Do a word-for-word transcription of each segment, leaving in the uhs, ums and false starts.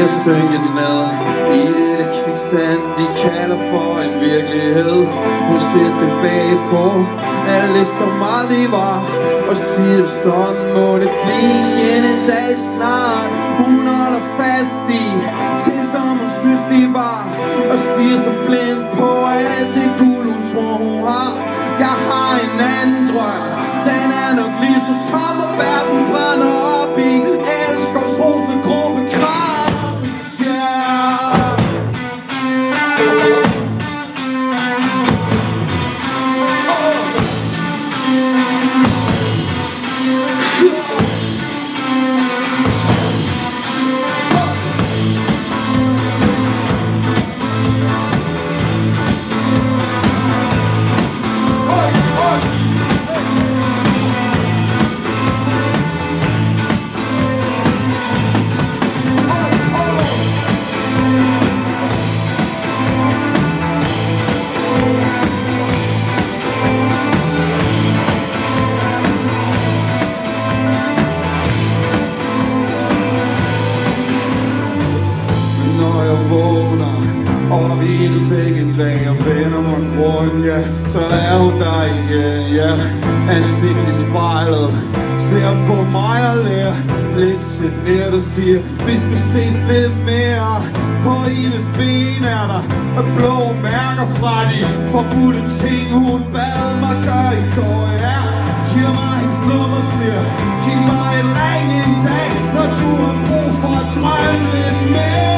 at synke ned i det kviksand, de kalder for en virkelighed. Hun ser tilbage på alt det, som aldrig var, og siger, sådan må det blive en dag snart. Hun holder fast i til, som hun synes de var, og stiger som blind på alt det guld, hun tror hun har. Jeg har en anden drøm, den er nok lige så tom, og verden brænder op i elskers rosengrube krav. Yeah. Og vi en seng en dag og vender mig grund, ja, så er hun der igen, ja. Ansigt i spejlet, ser på mig og lærer lidt genert og siger, vi skal ses lidt mere. På hendes ben er der blå mærker fra de forbudte ting, hun bad mig gøre i går, ja. Giv mig hendes nummer, siger, giv mig en ring en dag, når du har brug for at drømme lidt mere.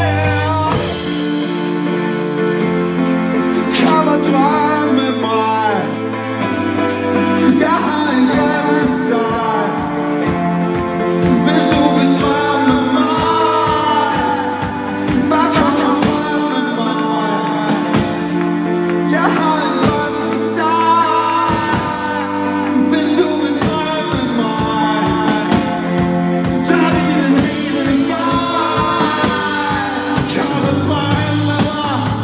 Drøm med mig. Jeg har en hjem til dig. Hvis du vil drømme med mig, bare kom og drøm med mig. Jeg har en drøm til dig. Hvis du vil drømme med mig, tag dine hele vej. Kom og drøm med mig.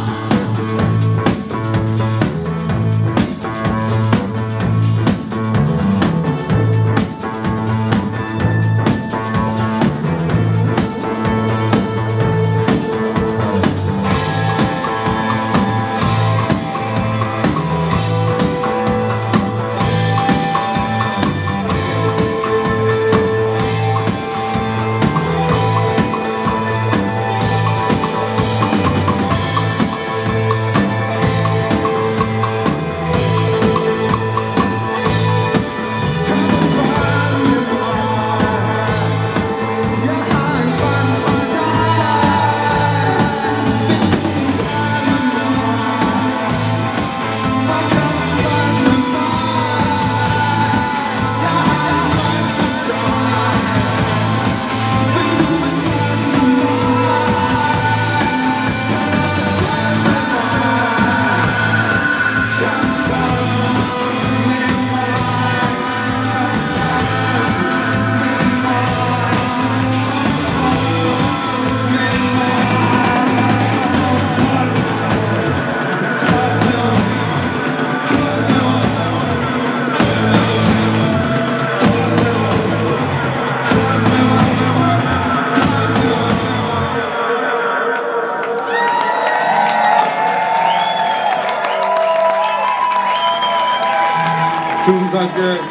Tusind tak skal I have.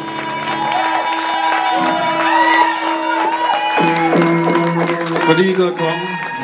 Fordi I gad komme.